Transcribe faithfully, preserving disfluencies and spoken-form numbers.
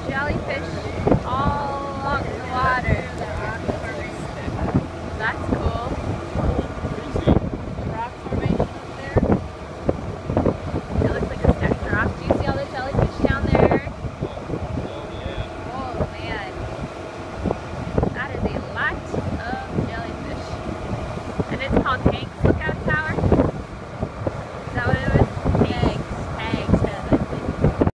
jellyfish all along the water. That's cool. Rock formation up there. It looks like a stacked rock. Do you see all the jellyfish down there? Oh man. That is a lot of jellyfish. And it's called hang